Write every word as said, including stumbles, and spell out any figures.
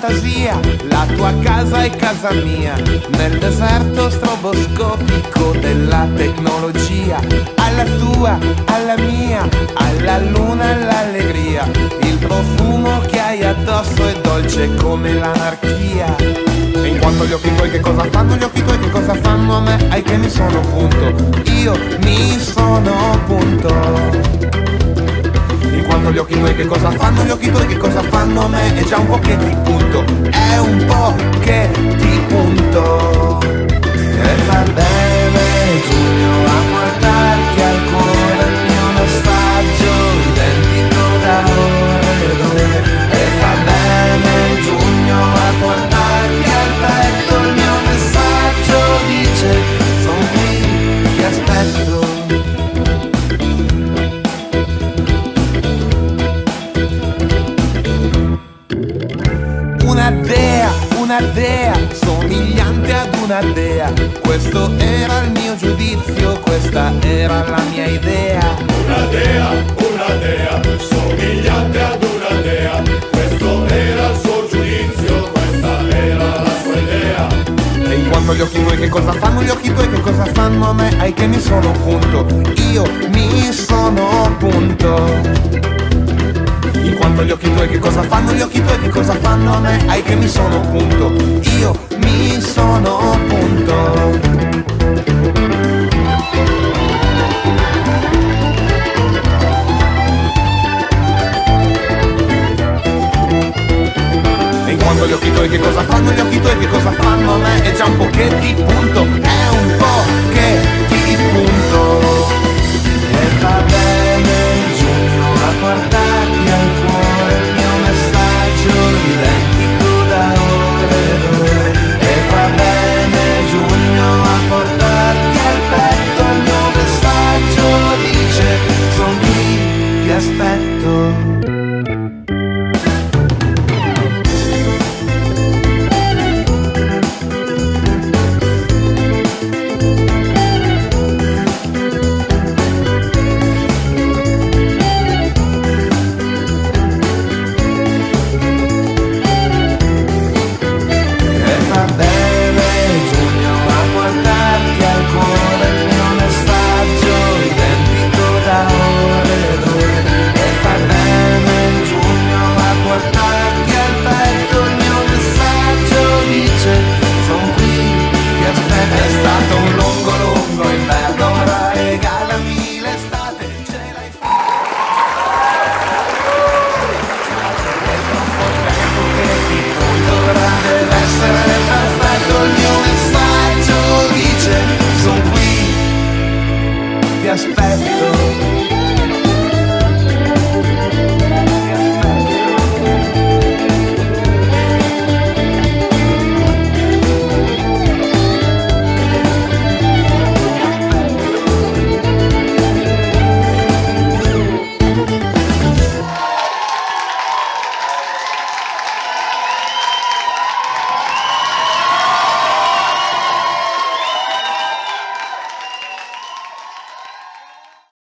fantasia, la tua casa è casa mia, nel deserto stroboscopico della tecnologia. Alla tua, alla mia, alla luna, all'allegria, il profumo che hai addosso è dolce come l'anarchia. E in quanto gli occhi tuoi che cosa fanno, gli occhi tuoi che cosa fanno a me, ai che mi sono punto, io mi sono punto. In quanto gli occhi tuoi che cosa fanno, gli occhi tuoi che cosa fanno a me, è già un po' che ti punto, è un po' che ti punto. E fa bene giugno a guardarti al cuore il mio nostalgio identico da ore ed ore. E fa bene giugno a guardarti al petto il mio messaggio dice son qui, ti aspetto. Una dea, una dea, somigliante ad una dea. Questo era il mio giudizio, questa era la mia idea. Una dea, una dea, somigliante ad una dea. Questo era il suo giudizio, questa era la sua idea. E in quanto gli occhi tuoi che cosa fanno, gli occhi tuoi che cosa fanno a me, ai che mi sono punto, io mi sono punto. In quanto gli occhi tuoi che cosa fanno, gli occhi tuoi che cosa fanno a me, ai che mi sono punto, io mi sono punto. E in quanto gli occhi tuoi che cosa fanno, gli occhi tuoi che cosa fanno a me, è già un po' che ti punto.